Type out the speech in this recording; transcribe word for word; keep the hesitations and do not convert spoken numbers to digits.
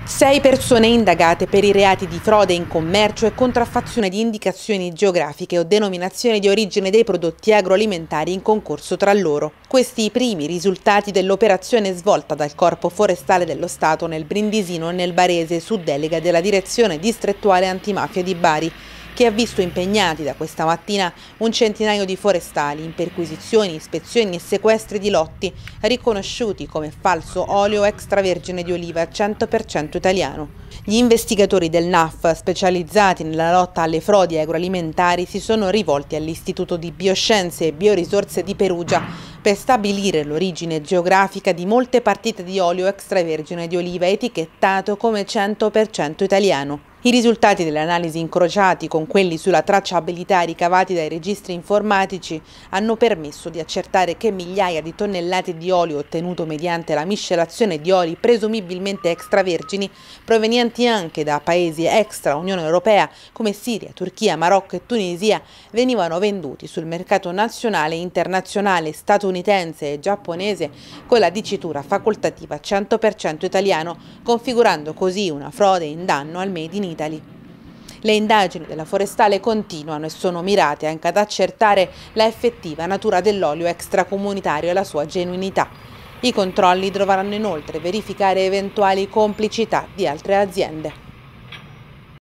Sei persone indagate per i reati di frode in commercio e contraffazione di indicazioni geografiche o denominazioni di origine dei prodotti agroalimentari in concorso tra loro. Questi i primi risultati dell'operazione svolta dal Corpo Forestale dello Stato nel Brindisino e nel Barese su delega della Direzione Distrettuale Antimafia di Bari, che ha visto impegnati da questa mattina un centinaio di forestali in perquisizioni, ispezioni e sequestri di lotti riconosciuti come falso olio extravergine di oliva cento per cento italiano. Gli investigatori del N A F, specializzati nella lotta alle frodi agroalimentari, si sono rivolti all'Istituto di Bioscienze e Biorisorse di Perugia per stabilire l'origine geografica di molte partite di olio extravergine di oliva etichettato come cento per cento italiano. I risultati delle analisi incrociati con quelli sulla tracciabilità ricavati dai registri informatici hanno permesso di accertare che migliaia di tonnellate di olio ottenuto mediante la miscelazione di oli presumibilmente extravergini, provenienti anche da paesi extra Unione Europea come Siria, Turchia, Marocco e Tunisia, venivano venduti sul mercato nazionale e internazionale statunitense e giapponese con la dicitura facoltativa cento per cento italiano, configurando così una frode in danno al Made in Italy. Le indagini della Forestale continuano e sono mirate anche ad accertare la effettiva natura dell'olio extracomunitario e la sua genuinità. I controlli dovranno inoltre verificare eventuali complicità di altre aziende.